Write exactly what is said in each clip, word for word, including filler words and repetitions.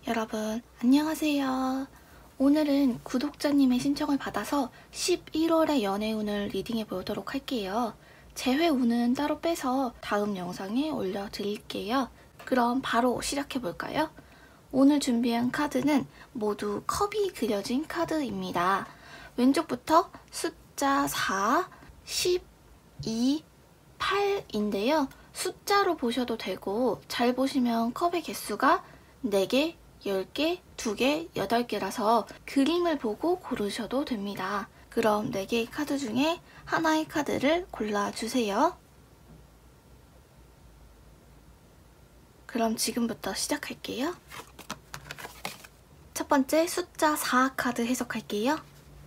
여러분 안녕하세요. 오늘은 구독자님의 신청을 받아서 십일월의 연애운을 리딩해 보도록 할게요. 재회운은 따로 빼서 다음 영상에 올려드릴게요. 그럼 바로 시작해 볼까요? 오늘 준비한 카드는 모두 컵이 그려진 카드입니다. 왼쪽부터 숫자 사, 십이, 팔인데요. 숫자로 보셔도 되고 잘 보시면 컵의 개수가 네 개, 열 개, 두 개, 여덟 개라서 그림을 보고 고르셔도 됩니다. 그럼 네 개의 카드 중에 하나의 카드를 골라주세요. 그럼 지금부터 시작할게요. 첫 번째 숫자 사 카드 해석할게요.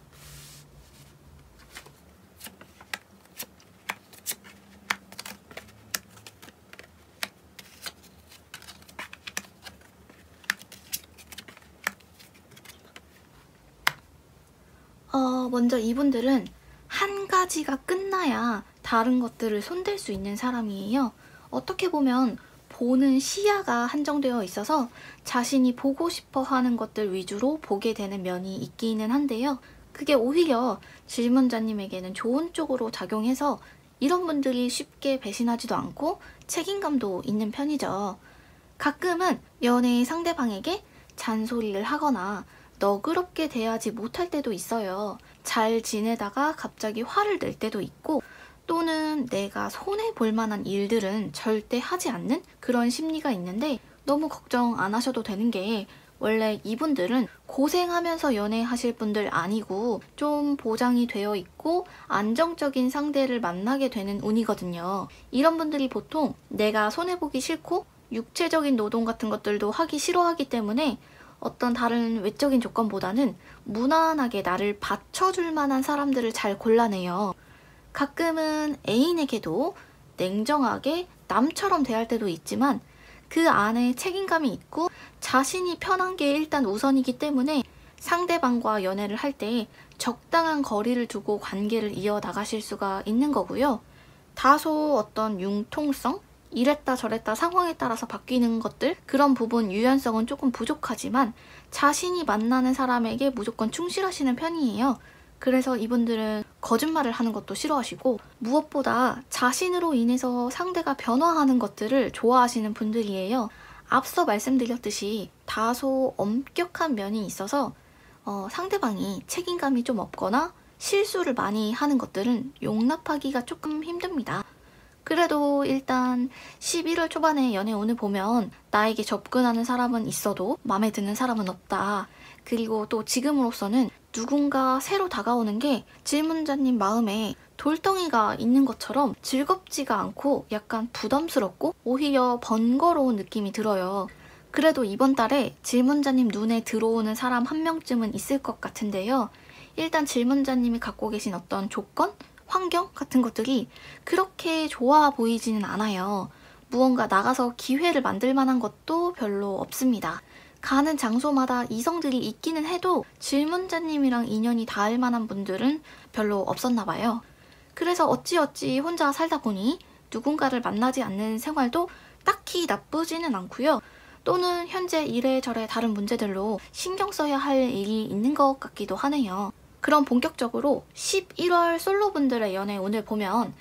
어, 먼저 이분들은 한 가지가 끝나야 다른 것들을 손댈 수 있는 사람이에요. 어떻게 보면 보는 시야가 한정되어 있어서 자신이 보고 싶어 하는 것들 위주로 보게 되는 면이 있기는 한데요. 그게 오히려 질문자님에게는 좋은 쪽으로 작용해서 이런 분들이 쉽게 배신하지도 않고 책임감도 있는 편이죠. 가끔은 연애의 상대방에게 잔소리를 하거나 너그럽게 대하지 못할 때도 있어요. 잘 지내다가 갑자기 화를 낼 때도 있고, 또는 내가 손해볼 만한 일들은 절대 하지 않는 그런 심리가 있는데 너무 걱정 안 하셔도 되는 게, 원래 이분들은 고생하면서 연애하실 분들 아니고 좀 보장이 되어 있고 안정적인 상대를 만나게 되는 운이거든요. 이런 분들이 보통 내가 손해보기 싫고 육체적인 노동 같은 것들도 하기 싫어하기 때문에 어떤 다른 외적인 조건보다는 무난하게 나를 받쳐줄 만한 사람들을 잘 골라내요. 가끔은 애인에게도 냉정하게 남처럼 대할 때도 있지만 그 안에 책임감이 있고 자신이 편한 게 일단 우선이기 때문에 상대방과 연애를 할 때 적당한 거리를 두고 관계를 이어나가실 수가 있는 거고요. 다소 어떤 융통성? 이랬다 저랬다 상황에 따라서 바뀌는 것들, 그런 부분 유연성은 조금 부족하지만 자신이 만나는 사람에게 무조건 충실하시는 편이에요. 그래서 이분들은 거짓말을 하는 것도 싫어하시고 무엇보다 자신으로 인해서 상대가 변화하는 것들을 좋아하시는 분들이에요. 앞서 말씀드렸듯이 다소 엄격한 면이 있어서 어, 상대방이 책임감이 좀 없거나 실수를 많이 하는 것들은 용납하기가 조금 힘듭니다. 그래도 일단 십일월 초반에 연애운을 보면 나에게 접근하는 사람은 있어도 마음에 드는 사람은 없다. 그리고 또 지금으로서는 누군가 새로 다가오는 게 질문자님 마음에 돌덩이가 있는 것처럼 즐겁지가 않고 약간 부담스럽고 오히려 번거로운 느낌이 들어요. 그래도 이번 달에 질문자님 눈에 들어오는 사람 한 명쯤은 있을 것 같은데요. 일단 질문자님이 갖고 계신 어떤 조건? 환경 같은 것들이 그렇게 좋아 보이지는 않아요. 무언가 나가서 기회를 만들 만한 것도 별로 없습니다. 가는 장소마다 이성들이 있기는 해도 질문자님이랑 인연이 닿을 만한 분들은 별로 없었나 봐요. 그래서 어찌어찌 혼자 살다 보니 누군가를 만나지 않는 생활도 딱히 나쁘지는 않고요. 또는 현재 이래저래 다른 문제들로 신경 써야 할 일이 있는 것 같기도 하네요. 그럼 본격적으로 십일월 솔로분들의 연애운을 보면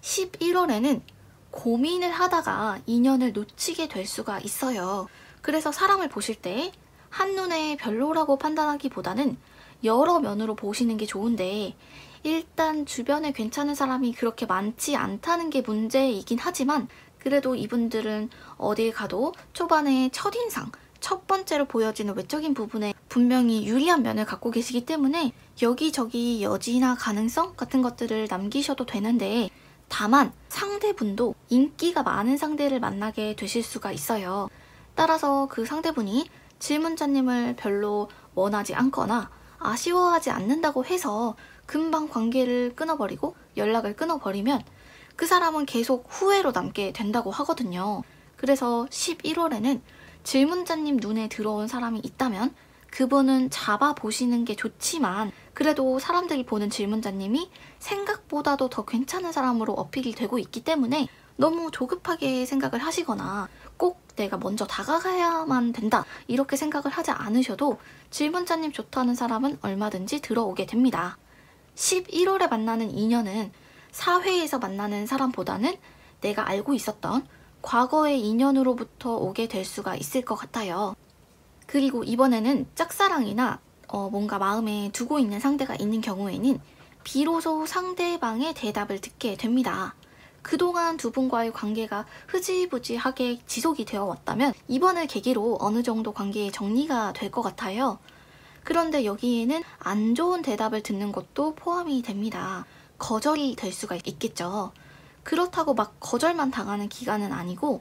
십일월에는 고민을 하다가 인연을 놓치게 될 수가 있어요. 그래서 사람을 보실 때 한눈에 별로라고 판단하기보다는 여러 면으로 보시는 게 좋은데, 일단 주변에 괜찮은 사람이 그렇게 많지 않다는 게 문제이긴 하지만 그래도 이분들은 어딜 가도 초반에 첫인상, 첫 번째로 보여지는 외적인 부분에 분명히 유리한 면을 갖고 계시기 때문에 여기저기 여지나 가능성 같은 것들을 남기셔도 되는데, 다만 상대분도 인기가 많은 상대를 만나게 되실 수가 있어요. 따라서 그 상대분이 질문자님을 별로 원하지 않거나 아쉬워하지 않는다고 해서 금방 관계를 끊어버리고 연락을 끊어버리면 그 사람은 계속 후회로 남게 된다고 하거든요. 그래서 십일월에는 질문자님 눈에 들어온 사람이 있다면 그분은 잡아보시는 게 좋지만, 그래도 사람들이 보는 질문자님이 생각보다도 더 괜찮은 사람으로 어필이 되고 있기 때문에 너무 조급하게 생각을 하시거나 꼭 내가 먼저 다가가야만 된다 이렇게 생각을 하지 않으셔도 질문자님 좋다는 사람은 얼마든지 들어오게 됩니다. 십일월에 만나는 인연은 사회에서 만나는 사람보다는 내가 알고 있었던 과거의 인연으로부터 오게 될 수가 있을 것 같아요. 그리고 이번에는 짝사랑이나 어, 뭔가 마음에 두고 있는 상대가 있는 경우에는 비로소 상대방의 대답을 듣게 됩니다. 그동안 두 분과의 관계가 흐지부지하게 지속이 되어 왔다면 이번을 계기로 어느 정도 관계의 정리가 될 것 같아요. 그런데 여기에는 안 좋은 대답을 듣는 것도 포함이 됩니다. 거절이 될 수가 있겠죠. 그렇다고 막 거절만 당하는 기간은 아니고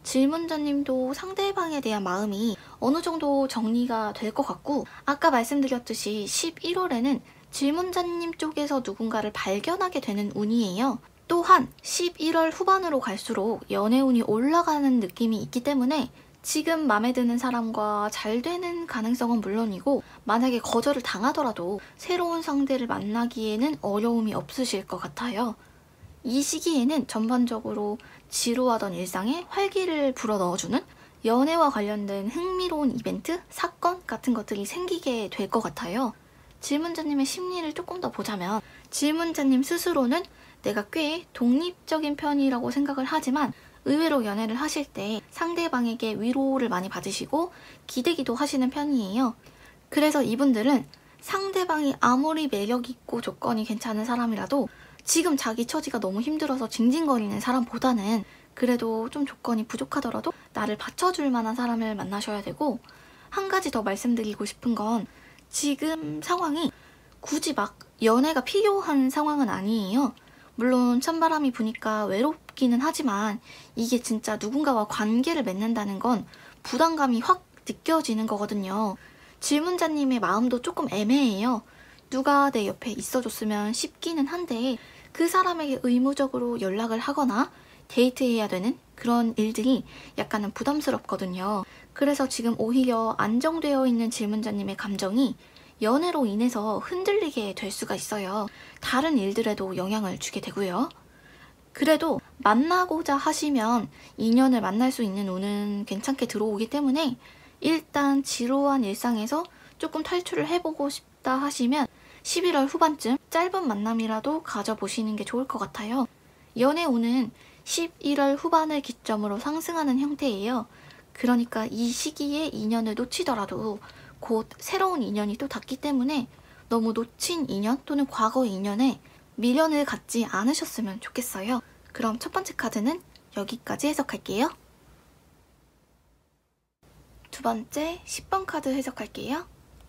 질문자님도 상대방에 대한 마음이 어느 정도 정리가 될 것 같고 아까 말씀드렸듯이 십일월에는 질문자님 쪽에서 누군가를 발견하게 되는 운이에요. 또한 십일월 후반으로 갈수록 연애운이 올라가는 느낌이 있기 때문에 지금 마음에 드는 사람과 잘 되는 가능성은 물론이고 만약에 거절을 당하더라도 새로운 상대를 만나기에는 어려움이 없으실 것 같아요. 이 시기에는 전반적으로 지루하던 일상에 활기를 불어넣어주는 연애와 관련된 흥미로운 이벤트, 사건 같은 것들이 생기게 될 것 같아요. 질문자님의 심리를 조금 더 보자면 질문자님 스스로는 내가 꽤 독립적인 편이라고 생각을 하지만 의외로 연애를 하실 때 상대방에게 위로를 많이 받으시고 기대기도 하시는 편이에요. 그래서 이분들은 상대방이 아무리 매력있고 조건이 괜찮은 사람이라도 지금 자기 처지가 너무 힘들어서 징징거리는 사람보다는 그래도 좀 조건이 부족하더라도 나를 받쳐줄 만한 사람을 만나셔야 되고 한 가지 더 말씀드리고 싶은 건 지금 상황이 굳이 막 연애가 필요한 상황은 아니에요. 물론 찬바람이 부니까 외롭기는 하지만 이게 진짜 누군가와 관계를 맺는다는 건 부담감이 확 느껴지는 거거든요. 질문자님의 마음도 조금 애매해요. 누가 내 옆에 있어줬으면 싶기는 한데 그 사람에게 의무적으로 연락을 하거나 데이트해야 되는 그런 일들이 약간은 부담스럽거든요. 그래서 지금 오히려 안정되어 있는 질문자님의 감정이 연애로 인해서 흔들리게 될 수가 있어요. 다른 일들에도 영향을 주게 되고요. 그래도 만나고자 하시면 인연을 만날 수 있는 운은 괜찮게 들어오기 때문에 일단 지루한 일상에서 조금 탈출을 해보고 싶다 하시면 십일월 후반쯤 짧은 만남이라도 가져보시는 게 좋을 것 같아요. 연애 운은 십일월 후반을 기점으로 상승하는 형태예요. 그러니까 이 시기에 인연을 놓치더라도 곧 새로운 인연이 또 닿기 때문에 너무 놓친 인연 또는 과거의 인연에 미련을 갖지 않으셨으면 좋겠어요. 그럼 첫 번째 카드는 여기까지 해석할게요. 두 번째 십 번 카드 해석할게요.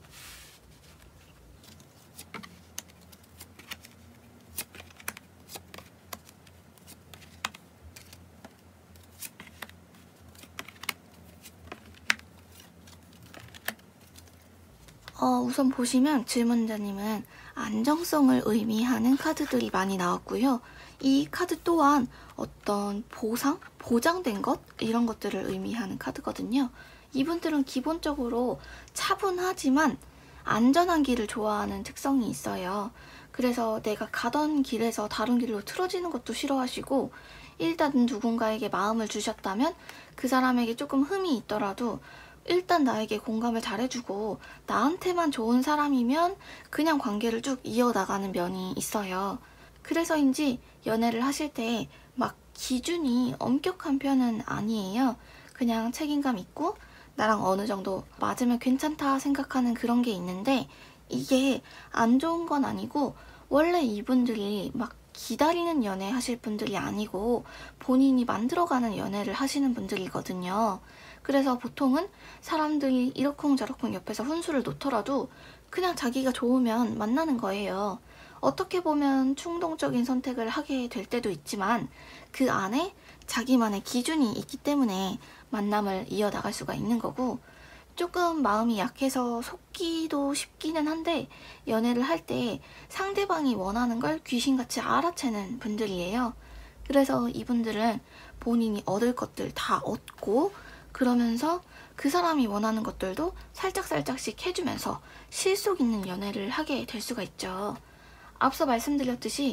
어, 우선 보시면 질문자님은 안정성을 의미하는 카드들이 많이 나왔고요. 이 카드 또한 어떤 보상, 보장된 것 이런 것들을 의미하는 카드거든요. 이분들은 기본적으로 차분하지만 안전한 길을 좋아하는 특성이 있어요. 그래서 내가 가던 길에서 다른 길로 틀어지는 것도 싫어하시고 일단 누군가에게 마음을 주셨다면 그 사람에게 조금 흠이 있더라도 일단 나에게 공감을 잘해주고 나한테만 좋은 사람이면 그냥 관계를 쭉 이어나가는 면이 있어요. 그래서인지 연애를 하실 때 막 기준이 엄격한 편은 아니에요. 그냥 책임감 있고 나랑 어느 정도 맞으면 괜찮다 생각하는 그런 게 있는데 이게 안 좋은 건 아니고 원래 이분들이 막 기다리는 연애 하실 분들이 아니고 본인이 만들어가는 연애를 하시는 분들이거든요. 그래서 보통은 사람들이 이러쿵저러쿵 옆에서 훈수를 놓더라도 그냥 자기가 좋으면 만나는 거예요. 어떻게 보면 충동적인 선택을 하게 될 때도 있지만 그 안에 자기만의 기준이 있기 때문에 만남을 이어나갈 수가 있는 거고 조금 마음이 약해서 속기도 쉽기는 한데 연애를 할 때 상대방이 원하는 걸 귀신같이 알아채는 분들이에요. 그래서 이분들은 본인이 얻을 것들 다 얻고 그러면서 그 사람이 원하는 것들도 살짝살짝씩 해주면서 실속 있는 연애를 하게 될 수가 있죠. 앞서 말씀드렸듯이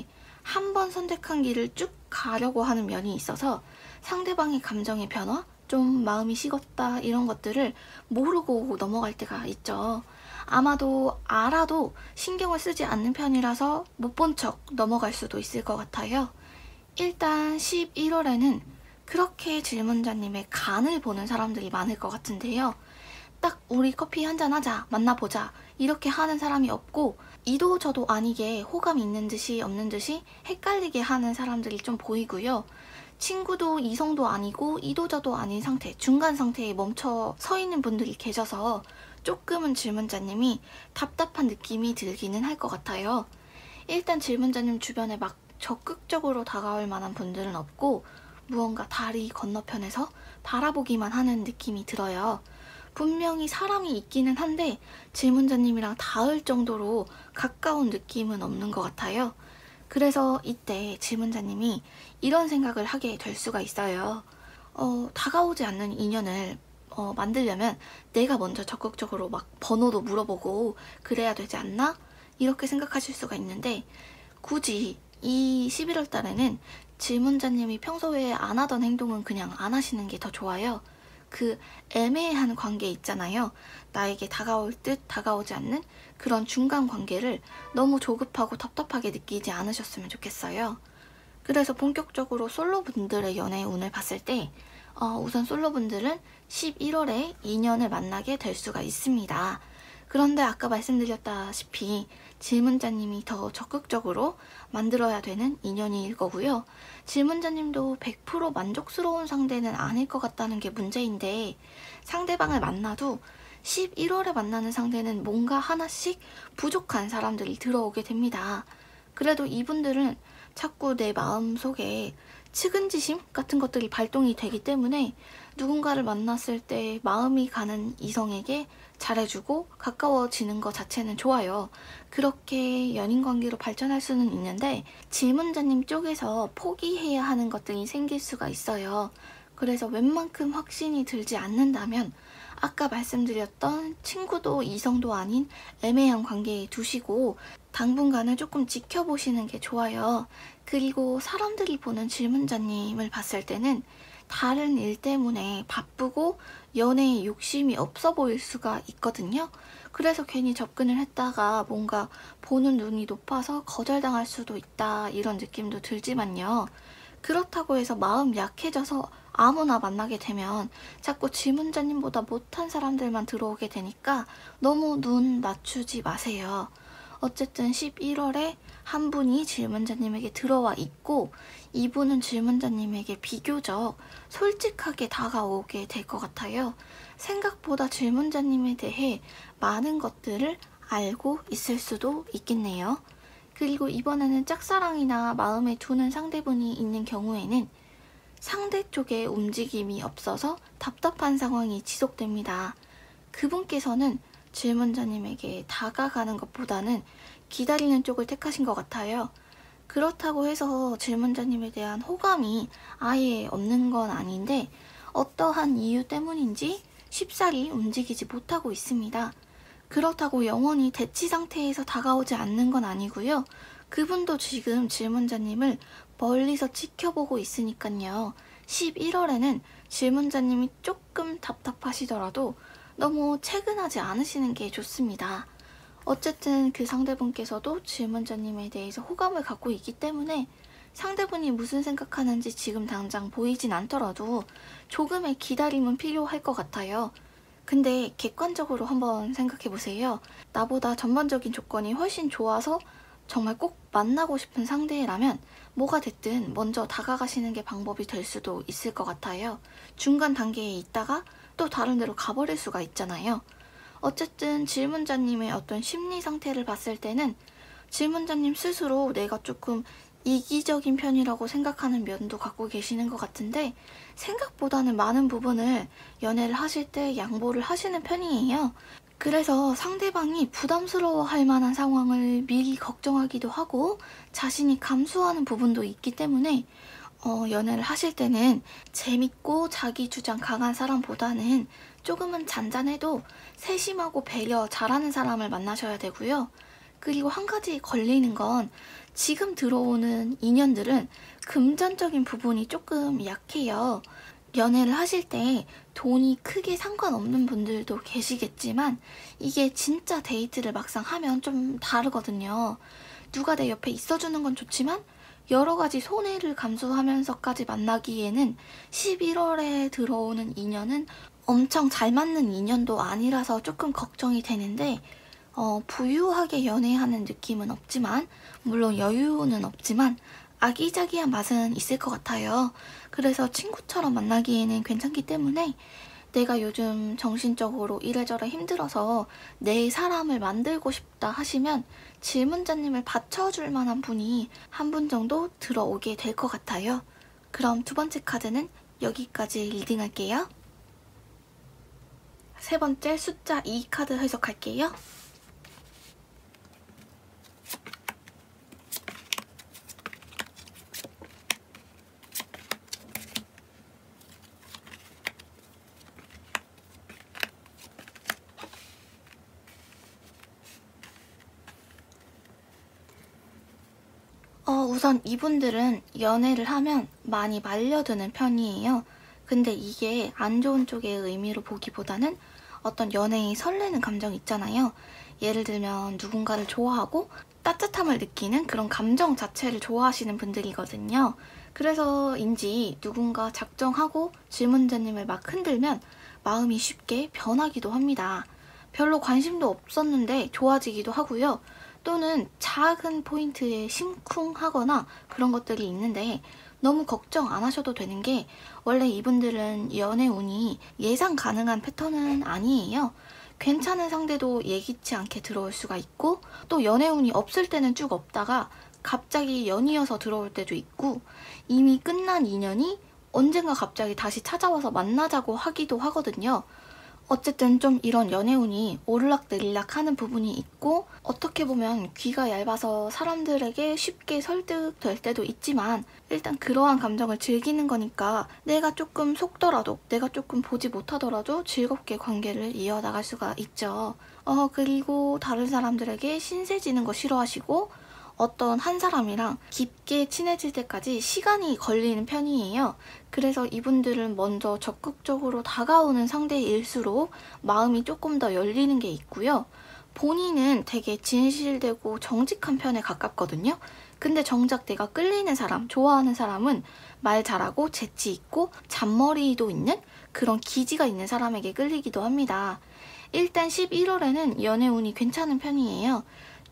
한 번 선택한 길을 쭉 가려고 하는 면이 있어서 상대방의 감정의 변화, 좀 마음이 식었다 이런 것들을 모르고 넘어갈 때가 있죠. 아마도 알아도 신경을 쓰지 않는 편이라서 못 본 척 넘어갈 수도 있을 것 같아요. 일단 십일월에는 그렇게 질문자님의 간을 보는 사람들이 많을 것 같은데요. 딱 우리 커피 한잔 하자, 만나보자 이렇게 하는 사람이 없고, 이도 저도 아니게 호감이 있는 듯이 없는 듯이 헷갈리게 하는 사람들이 좀 보이고요. 친구도 이성도 아니고 이도 저도 아닌 상태, 중간 상태에 멈춰 서 있는 분들이 계셔서 조금은 질문자님이 답답한 느낌이 들기는 할 것 같아요. 일단 질문자님 주변에 막 적극적으로 다가올 만한 분들은 없고, 무언가 다리 건너편에서 바라보기만 하는 느낌이 들어요. 분명히 사람이 있기는 한데 질문자님이랑 닿을 정도로 가까운 느낌은 없는 것 같아요. 그래서 이때 질문자님이 이런 생각을 하게 될 수가 있어요. 어, 다가오지 않는 인연을 어, 만들려면 내가 먼저 적극적으로 막 번호도 물어보고 그래야 되지 않나? 이렇게 생각하실 수가 있는데, 굳이 이 십일월 달에는 질문자님이 평소에 안 하던 행동은 그냥 안 하시는 게 더 좋아요. 그 애매한 관계 있잖아요. 나에게 다가올 듯 다가오지 않는 그런 중간 관계를 너무 조급하고 답답하게 느끼지 않으셨으면 좋겠어요. 그래서 본격적으로 솔로분들의 연애 운을 봤을 때 어, 우선 솔로분들은 십일월에 인연을 만나게 될 수가 있습니다. 그런데 아까 말씀드렸다시피 질문자님이 더 적극적으로 만들어야 되는 인연일 거고요. 질문자님도 백 퍼센트 만족스러운 상대는 아닐 것 같다는 게 문제인데, 상대방을 만나도 십일월에 만나는 상대는 뭔가 하나씩 부족한 사람들이 들어오게 됩니다. 그래도 이분들은 자꾸 내 마음속에 측은지심 같은 것들이 발동이 되기 때문에 누군가를 만났을 때 마음이 가는 이성에게 잘해주고 가까워지는 것 자체는 좋아요. 그렇게 연인관계로 발전할 수는 있는데 질문자님 쪽에서 포기해야 하는 것들이 생길 수가 있어요. 그래서 웬만큼 확신이 들지 않는다면 아까 말씀드렸던 친구도 이성도 아닌 애매한 관계에 두시고 당분간은 조금 지켜보시는 게 좋아요. 그리고 사람들이 보는 질문자님을 봤을 때는 다른 일 때문에 바쁘고 연애에 욕심이 없어 보일 수가 있거든요. 그래서 괜히 접근을 했다가 뭔가 보는 눈이 높아서 거절당할 수도 있다 이런 느낌도 들지만요. 그렇다고 해서 마음 약해져서 아무나 만나게 되면 자꾸 질문자님보다 못한 사람들만 들어오게 되니까 너무 눈 낮추지 마세요. 어쨌든 십일월에 한 분이 질문자님에게 들어와 있고, 이분은 질문자님에게 비교적 솔직하게 다가오게 될 것 같아요. 생각보다 질문자님에 대해 많은 것들을 알고 있을 수도 있겠네요. 그리고 이번에는 짝사랑이나 마음에 두는 상대분이 있는 경우에는 상대 쪽에 움직임이 없어서 답답한 상황이 지속됩니다. 그분께서는 질문자님에게 다가가는 것보다는 기다리는 쪽을 택하신 것 같아요. 그렇다고 해서 질문자님에 대한 호감이 아예 없는 건 아닌데 어떠한 이유 때문인지 쉽사리 움직이지 못하고 있습니다. 그렇다고 영원히 대치 상태에서 다가오지 않는 건 아니고요. 그분도 지금 질문자님을 멀리서 지켜보고 있으니까요. 십일월에는 질문자님이 조금 답답하시더라도 너무 체근하지 않으시는 게 좋습니다. 어쨌든 그 상대분께서도 질문자님에 대해서 호감을 갖고 있기 때문에 상대분이 무슨 생각하는지 지금 당장 보이진 않더라도 조금의 기다림은 필요할 것 같아요. 근데 객관적으로 한번 생각해보세요. 나보다 전반적인 조건이 훨씬 좋아서 정말 꼭 만나고 싶은 상대라면 뭐가 됐든 먼저 다가가시는 게 방법이 될 수도 있을 것 같아요. 중간 단계에 있다가 또 다른 데로 가버릴 수가 있잖아요. 어쨌든 질문자님의 어떤 심리 상태를 봤을 때는 질문자님 스스로 내가 조금 이기적인 편이라고 생각하는 면도 갖고 계시는 것 같은데 생각보다는 많은 부분을 연애를 하실 때 양보를 하시는 편이에요. 그래서 상대방이 부담스러워할 만한 상황을 미리 걱정하기도 하고 자신이 감수하는 부분도 있기 때문에 어, 연애를 하실 때는 재밌고 자기 주장 강한 사람보다는 조금은 잔잔해도 세심하고 배려 잘하는 사람을 만나셔야 되고요. 그리고 한 가지 걸리는 건 지금 들어오는 인연들은 금전적인 부분이 조금 약해요. 연애를 하실 때 돈이 크게 상관없는 분들도 계시겠지만 이게 진짜 데이트를 막상 하면 좀 다르거든요. 누가 내 옆에 있어주는 건 좋지만 여러 가지 손해를 감수하면서까지 만나기에는 십일월에 들어오는 인연은 엄청 잘 맞는 인연도 아니라서 조금 걱정이 되는데 어, 부유하게 연애하는 느낌은 없지만 물론 여유는 없지만 아기자기한 맛은 있을 것 같아요. 그래서 친구처럼 만나기에는 괜찮기 때문에 내가 요즘 정신적으로 이래저래 힘들어서 내 사람을 만들고 싶다 하시면 질문자님을 받쳐줄 만한 분이 한 분 정도 들어오게 될 것 같아요. 그럼 두 번째 카드는 여기까지 리딩할게요. 세 번째 숫자 이 카드 해석할게요. 어, 우선 이분들은 연애를 하면 많이 말려드는 편이에요. 근데 이게 안 좋은 쪽의 의미로 보기보다는 어떤 연애에 설레는 감정 있잖아요. 예를 들면 누군가를 좋아하고 따뜻함을 느끼는 그런 감정 자체를 좋아하시는 분들이거든요. 그래서인지 누군가 작정하고 질문자님을 막 흔들면 마음이 쉽게 변하기도 합니다. 별로 관심도 없었는데 좋아지기도 하고요. 또는 작은 포인트에 심쿵하거나 그런 것들이 있는데 너무 걱정 안 하셔도 되는 게 원래 이분들은 연애 운이 예상 가능한 패턴은 아니에요. 괜찮은 상대도 예기치 않게 들어올 수가 있고 또 연애 운이 없을 때는 쭉 없다가 갑자기 연이어서 들어올 때도 있고 이미 끝난 인연이 언젠가 갑자기 다시 찾아와서 만나자고 하기도 하거든요. 어쨌든 좀 이런 연애운이 오르락내리락 하는 부분이 있고 어떻게 보면 귀가 얇아서 사람들에게 쉽게 설득될 때도 있지만 일단 그러한 감정을 즐기는 거니까 내가 조금 속더라도 내가 조금 보지 못하더라도 즐겁게 관계를 이어나갈 수가 있죠. 어 그리고 다른 사람들에게 신세지는 거 싫어하시고 어떤 한 사람이랑 깊게 친해질 때까지 시간이 걸리는 편이에요. 그래서 이분들은 먼저 적극적으로 다가오는 상대일수록 마음이 조금 더 열리는 게 있고요. 본인은 되게 진실되고 정직한 편에 가깝거든요. 근데 정작 내가 끌리는 사람, 좋아하는 사람은 말 잘하고 재치 있고 잔머리도 있는 그런 기지가 있는 사람에게 끌리기도 합니다. 일단 십일월에는 연애 운이 괜찮은 편이에요.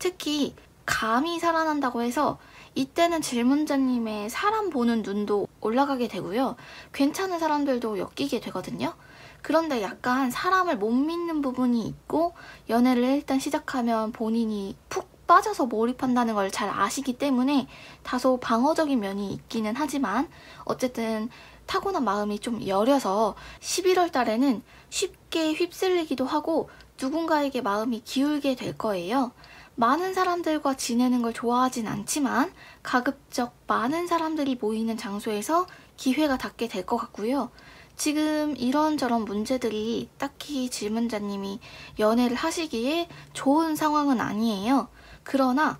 특히 감이 살아난다고 해서 이때는 질문자님의 사람 보는 눈도 올라가게 되고요. 괜찮은 사람들도 엮이게 되거든요. 그런데 약간 사람을 못 믿는 부분이 있고 연애를 일단 시작하면 본인이 푹 빠져서 몰입한다는 걸 잘 아시기 때문에 다소 방어적인 면이 있기는 하지만 어쨌든 타고난 마음이 좀 여려서 십일월 달에는 쉽게 휩쓸리기도 하고 누군가에게 마음이 기울게 될 거예요. 많은 사람들과 지내는 걸 좋아하진 않지만 가급적 많은 사람들이 모이는 장소에서 기회가 닿게 될 것 같고요. 지금 이런저런 문제들이 딱히 질문자님이 연애를 하시기에 좋은 상황은 아니에요. 그러나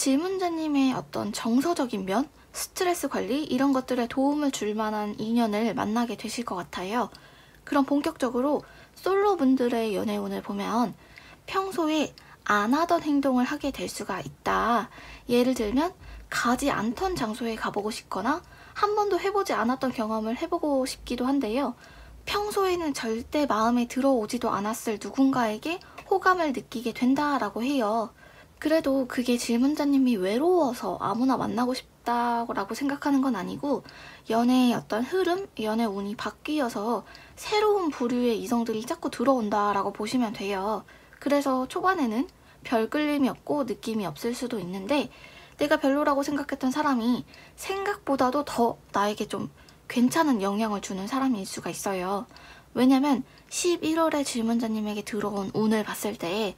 질문자님의 어떤 정서적인 면, 스트레스 관리 이런 것들에 도움을 줄 만한 인연을 만나게 되실 것 같아요. 그럼 본격적으로 솔로분들의 연애운을 보면 평소에 안 하던 행동을 하게 될 수가 있다. 예를 들면 가지 않던 장소에 가보고 싶거나 한 번도 해보지 않았던 경험을 해보고 싶기도 한데요. 평소에는 절대 마음에 들어오지도 않았을 누군가에게 호감을 느끼게 된다라고 해요. 그래도 그게 질문자님이 외로워서 아무나 만나고 싶다고 생각하는 건 아니고 연애의 어떤 흐름, 연애 운이 바뀌어서 새로운 부류의 이성들이 자꾸 들어온다라고 보시면 돼요. 그래서 초반에는 별 끌림이 없고 느낌이 없을 수도 있는데 내가 별로라고 생각했던 사람이 생각보다도 더 나에게 좀 괜찮은 영향을 주는 사람일 수가 있어요. 왜냐면 십일월에 질문자님에게 들어온 운을 봤을 때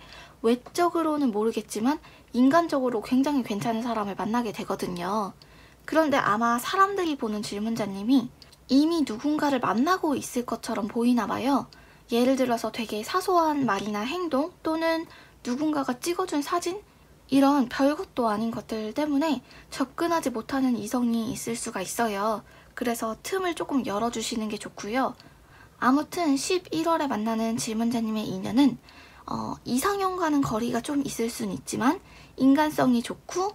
외적으로는 모르겠지만 인간적으로 굉장히 괜찮은 사람을 만나게 되거든요. 그런데 아마 사람들이 보는 질문자님이 이미 누군가를 만나고 있을 것처럼 보이나 봐요. 예를 들어서 되게 사소한 말이나 행동 또는 누군가가 찍어준 사진 이런 별것도 아닌 것들 때문에 접근하지 못하는 이성이 있을 수가 있어요. 그래서 틈을 조금 열어주시는 게 좋고요. 아무튼 십일월에 만나는 질문자님의 인연은 어, 이상형과는 거리가 좀 있을 수는 있지만 인간성이 좋고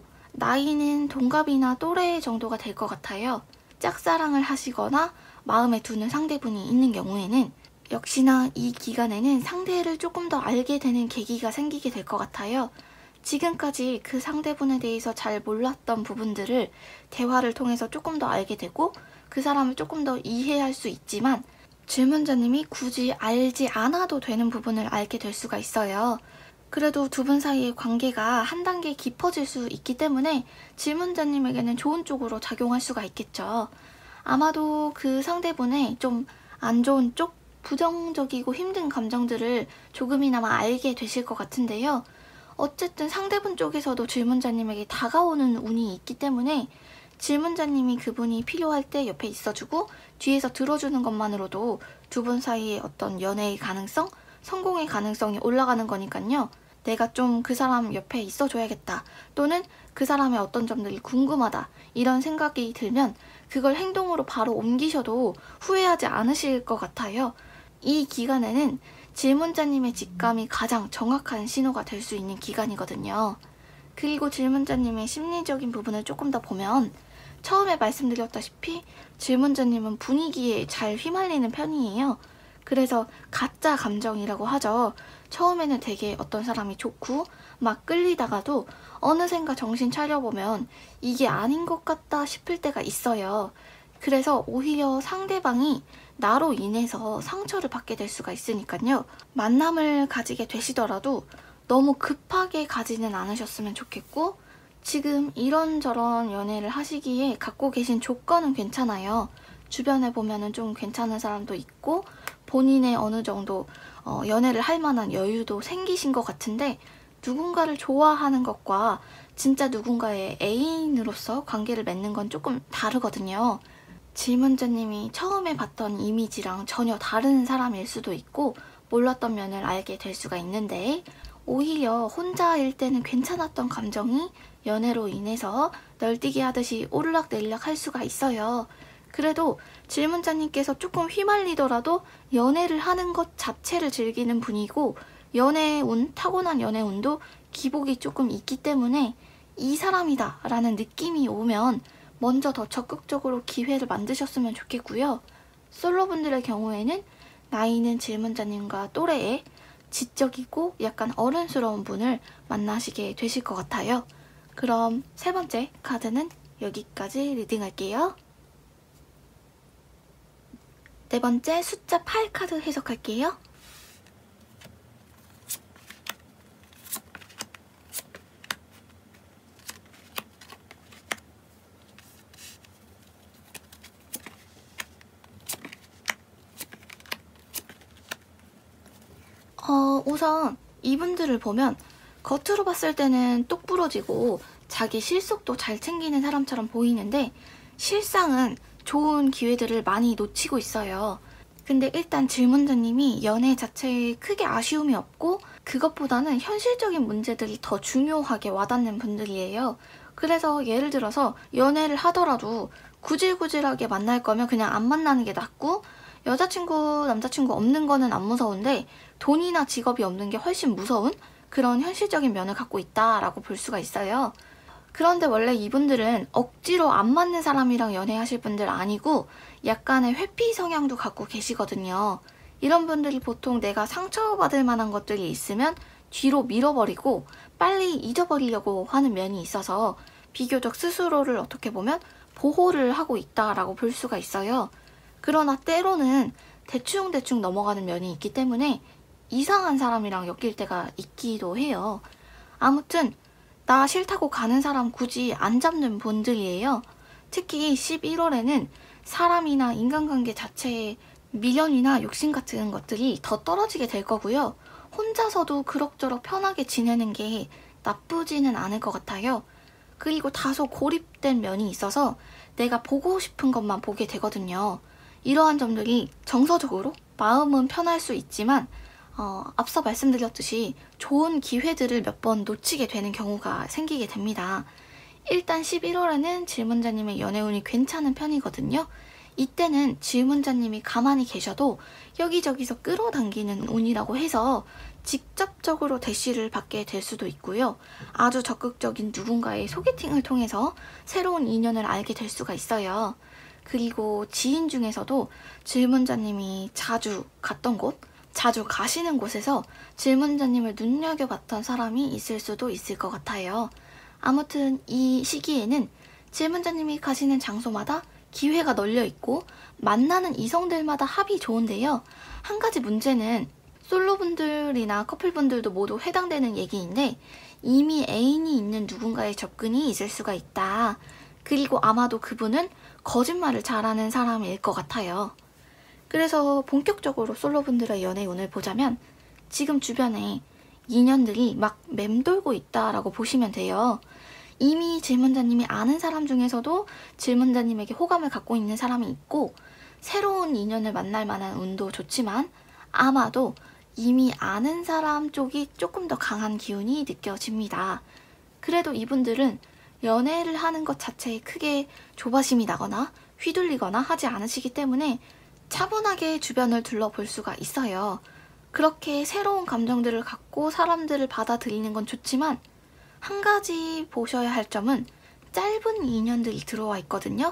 나이는 동갑이나 또래 정도가 될 것 같아요. 짝사랑을 하시거나 마음에 두는 상대분이 있는 경우에는 역시나 이 기간에는 상대를 조금 더 알게 되는 계기가 생기게 될 것 같아요. 지금까지 그 상대분에 대해서 잘 몰랐던 부분들을 대화를 통해서 조금 더 알게 되고 그 사람을 조금 더 이해할 수 있지만 질문자님이 굳이 알지 않아도 되는 부분을 알게 될 수가 있어요. 그래도 두 분 사이의 관계가 한 단계 깊어질 수 있기 때문에 질문자님에게는 좋은 쪽으로 작용할 수가 있겠죠. 아마도 그 상대분의 좀 안 좋은 쪽, 부정적이고 힘든 감정들을 조금이나마 알게 되실 것 같은데요. 어쨌든 상대분 쪽에서도 질문자님에게 다가오는 운이 있기 때문에 질문자님이 그분이 필요할 때 옆에 있어주고 뒤에서 들어주는 것만으로도 두 분 사이의 어떤 연애의 가능성, 성공의 가능성이 올라가는 거니까요. 내가 좀 그 사람 옆에 있어줘야겠다, 또는 그 사람의 어떤 점들이 궁금하다, 이런 생각이 들면 그걸 행동으로 바로 옮기셔도 후회하지 않으실 것 같아요. 이 기간에는 질문자님의 직감이 가장 정확한 신호가 될 수 있는 기간이거든요. 그리고 질문자님의 심리적인 부분을 조금 더 보면 처음에 말씀드렸다시피 질문자님은 분위기에 잘 휘말리는 편이에요. 그래서 가짜 감정이라고 하죠. 처음에는 되게 어떤 사람이 좋고 막 끌리다가도 어느샌가 정신 차려보면 이게 아닌 것 같다 싶을 때가 있어요. 그래서 오히려 상대방이 나로 인해서 상처를 받게 될 수가 있으니까요. 만남을 가지게 되시더라도 너무 급하게 가지는 않으셨으면 좋겠고, 지금 이런저런 연애를 하시기에 갖고 계신 조건은 괜찮아요. 주변에 보면은 좀 괜찮은 사람도 있고 본인의 어느 정도 어, 연애를 할 만한 여유도 생기신 것 같은데, 누군가를 좋아하는 것과 진짜 누군가의 애인으로서 관계를 맺는 건 조금 다르거든요. 질문자님이 처음에 봤던 이미지랑 전혀 다른 사람일 수도 있고 몰랐던 면을 알게 될 수가 있는데, 오히려 혼자일 때는 괜찮았던 감정이 연애로 인해서 널뛰기 하듯이 오르락내리락 할 수가 있어요. 그래도 질문자님께서 조금 휘말리더라도 연애를 하는 것 자체를 즐기는 분이고, 연애운, 타고난 연애운도 기복이 조금 있기 때문에 이 사람이다 라는 느낌이 오면 먼저 더 적극적으로 기회를 만드셨으면 좋겠고요. 솔로분들의 경우에는 나이는 질문자님과 또래의 지적이고 약간 어른스러운 분을 만나시게 되실 것 같아요. 그럼 세 번째 카드는 여기까지 리딩할게요. 네 번째 숫자 팔 카드 해석할게요. 어, 우선 이분들을 보면 겉으로 봤을 때는 똑부러지고 자기 실속도 잘 챙기는 사람처럼 보이는데 실상은 좋은 기회들을 많이 놓치고 있어요. 근데 일단 질문자님이 연애 자체에 크게 아쉬움이 없고 그것보다는 현실적인 문제들이 더 중요하게 와닿는 분들이에요. 그래서 예를 들어서 연애를 하더라도 구질구질하게 만날 거면 그냥 안 만나는 게 낫고, 여자친구, 남자친구 없는 거는 안 무서운데 돈이나 직업이 없는 게 훨씬 무서운 그런 현실적인 면을 갖고 있다라고 볼 수가 있어요. 그런데 원래 이분들은 억지로 안 맞는 사람이랑 연애하실 분들 아니고 약간의 회피 성향도 갖고 계시거든요. 이런 분들이 보통 내가 상처받을 만한 것들이 있으면 뒤로 밀어버리고 빨리 잊어버리려고 하는 면이 있어서 비교적 스스로를 어떻게 보면 보호를 하고 있다라고 볼 수가 있어요. 그러나 때로는 대충대충 넘어가는 면이 있기 때문에 이상한 사람이랑 엮일 때가 있기도 해요. 아무튼 나 싫다고 가는 사람 굳이 안 잡는 분들이에요. 특히 십일월에는 사람이나 인간관계 자체에 미련이나 욕심 같은 것들이 더 떨어지게 될 거고요. 혼자서도 그럭저럭 편하게 지내는 게 나쁘지는 않을 것 같아요. 그리고 다소 고립된 면이 있어서 내가 보고 싶은 것만 보게 되거든요. 이러한 점들이 정서적으로 마음은 편할 수 있지만 어, 앞서 말씀드렸듯이 좋은 기회들을 몇 번 놓치게 되는 경우가 생기게 됩니다. 일단 십일월에는 질문자님의 연애운이 괜찮은 편이거든요. 이때는 질문자님이 가만히 계셔도 여기저기서 끌어당기는 운이라고 해서 직접적으로 대시를 받게 될 수도 있고요. 아주 적극적인 누군가의 소개팅을 통해서 새로운 인연을 알게 될 수가 있어요. 그리고 지인 중에서도 질문자님이 자주 갔던 곳, 자주 가시는 곳에서 질문자님을 눈여겨봤던 사람이 있을 수도 있을 것 같아요. 아무튼 이 시기에는 질문자님이 가시는 장소마다 기회가 널려있고 만나는 이성들마다 합이 좋은데요. 한 가지 문제는 솔로분들이나 커플분들도 모두 해당되는 얘기인데 이미 애인이 있는 누군가의 접근이 있을 수가 있다. 그리고 아마도 그분은 거짓말을 잘하는 사람일 것 같아요. 그래서 본격적으로 솔로분들의 연애운을 보자면 지금 주변에 인연들이 막 맴돌고 있다라고 보시면 돼요. 이미 질문자님이 아는 사람 중에서도 질문자님에게 호감을 갖고 있는 사람이 있고 새로운 인연을 만날 만한 운도 좋지만 아마도 이미 아는 사람 쪽이 조금 더 강한 기운이 느껴집니다. 그래도 이분들은 연애를 하는 것 자체에 크게 조바심이 나거나 휘둘리거나 하지 않으시기 때문에 차분하게 주변을 둘러볼 수가 있어요. 그렇게 새로운 감정들을 갖고 사람들을 받아들이는 건 좋지만 한 가지 보셔야 할 점은 짧은 인연들이 들어와 있거든요.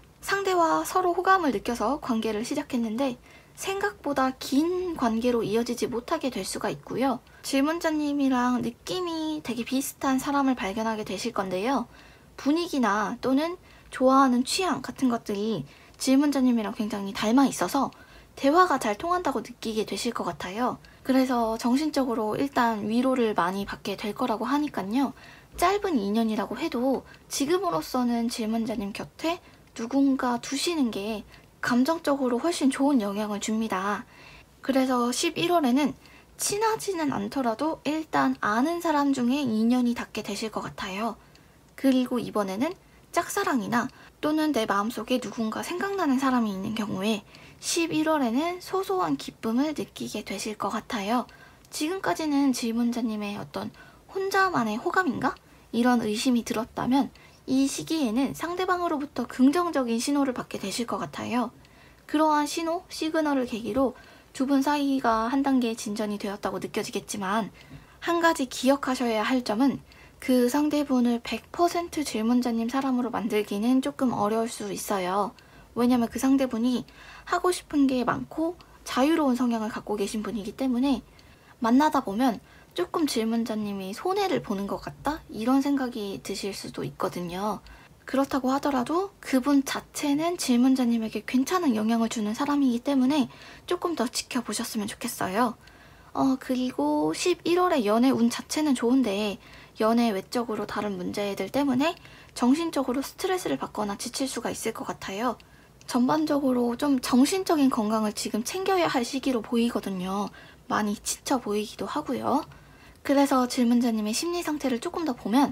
상대와 서로 호감을 느껴서 관계를 시작했는데 생각보다 긴 관계로 이어지지 못하게 될 수가 있고요. 질문자님이랑 느낌이 되게 비슷한 사람을 발견하게 되실 건데요. 분위기나 또는 좋아하는 취향 같은 것들이 질문자님이랑 굉장히 닮아 있어서 대화가 잘 통한다고 느끼게 되실 것 같아요. 그래서 정신적으로 일단 위로를 많이 받게 될 거라고 하니까요. 짧은 인연이라고 해도 지금으로서는 질문자님 곁에 누군가 두시는 게 감정적으로 훨씬 좋은 영향을 줍니다. 그래서 십일월에는 친하지는 않더라도 일단 아는 사람 중에 인연이 닿게 되실 것 같아요. 그리고 이번에는 짝사랑이나 또는 내 마음속에 누군가 생각나는 사람이 있는 경우에 십일월에는 소소한 기쁨을 느끼게 되실 것 같아요. 지금까지는 질문자님의 어떤 혼자만의 호감인가? 이런 의심이 들었다면 이 시기에는 상대방으로부터 긍정적인 신호를 받게 되실 것 같아요. 그러한 신호, 시그널을 계기로 두 분 사이가 한 단계 진전이 되었다고 느껴지겠지만 한 가지 기억하셔야 할 점은 그 상대분을 백 퍼센트 질문자님 사람으로 만들기는 조금 어려울 수 있어요. 왜냐면 그 상대분이 하고 싶은 게 많고 자유로운 성향을 갖고 계신 분이기 때문에 만나다 보면 조금 질문자님이 손해를 보는 것 같다? 이런 생각이 드실 수도 있거든요. 그렇다고 하더라도 그분 자체는 질문자님에게 괜찮은 영향을 주는 사람이기 때문에 조금 더 지켜보셨으면 좋겠어요. 어, 그리고 십일월에 연애 운 자체는 좋은데 연애 외적으로 다른 문제들 때문에 정신적으로 스트레스를 받거나 지칠 수가 있을 것 같아요. 전반적으로 좀 정신적인 건강을 지금 챙겨야 할 시기로 보이거든요. 많이 지쳐 보이기도 하고요. 그래서 질문자님의 심리 상태를 조금 더 보면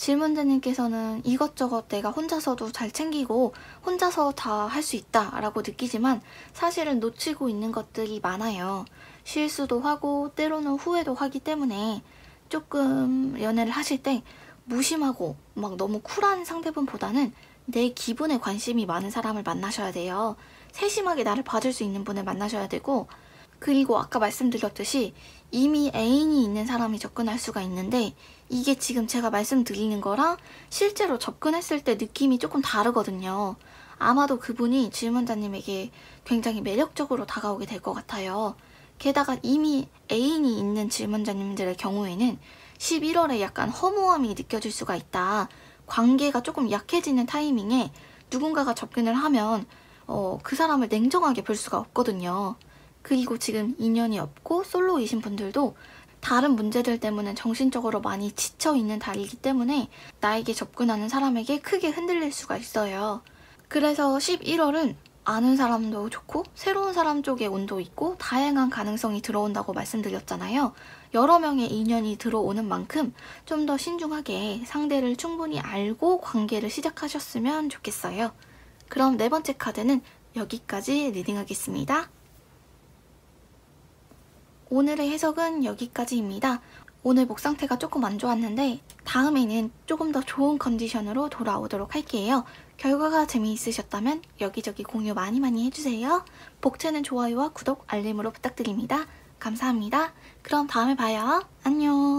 질문자님께서는 이것저것 내가 혼자서도 잘 챙기고 혼자서 다 할 수 있다 라고 느끼지만 사실은 놓치고 있는 것들이 많아요. 실수도 하고 때로는 후회도 하기 때문에 조금 연애를 하실 때 무심하고 막 너무 쿨한 상대분보다는 내 기분에 관심이 많은 사람을 만나셔야 돼요. 세심하게 나를 봐줄 수 있는 분을 만나셔야 되고 그리고 아까 말씀드렸듯이 이미 애인이 있는 사람이 접근할 수가 있는데 이게 지금 제가 말씀드리는 거랑 실제로 접근했을 때 느낌이 조금 다르거든요. 아마도 그분이 질문자님에게 굉장히 매력적으로 다가오게 될 것 같아요. 게다가 이미 애인이 있는 질문자님들의 경우에는 십일월에 약간 허무함이 느껴질 수가 있다. 관계가 조금 약해지는 타이밍에 누군가가 접근을 하면 어, 그 사람을 냉정하게 볼 수가 없거든요. 그리고 지금 인연이 없고 솔로이신 분들도 다른 문제들 때문에 정신적으로 많이 지쳐있는 달이기 때문에 나에게 접근하는 사람에게 크게 흔들릴 수가 있어요. 그래서 십일월은 아는 사람도 좋고 새로운 사람 쪽의 운도 있고 다양한 가능성이 들어온다고 말씀드렸잖아요. 여러 명의 인연이 들어오는 만큼 좀 더 신중하게 상대를 충분히 알고 관계를 시작하셨으면 좋겠어요. 그럼 네 번째 카드는 여기까지 리딩하겠습니다. 오늘의 해석은 여기까지입니다. 오늘 목 상태가 조금 안 좋았는데 다음에는 조금 더 좋은 컨디션으로 돌아오도록 할게요. 결과가 재미있으셨다면 여기저기 공유 많이 많이 해주세요. 복채는 좋아요와 구독, 알림으로 부탁드립니다. 감사합니다. 그럼 다음에 봐요. 안녕.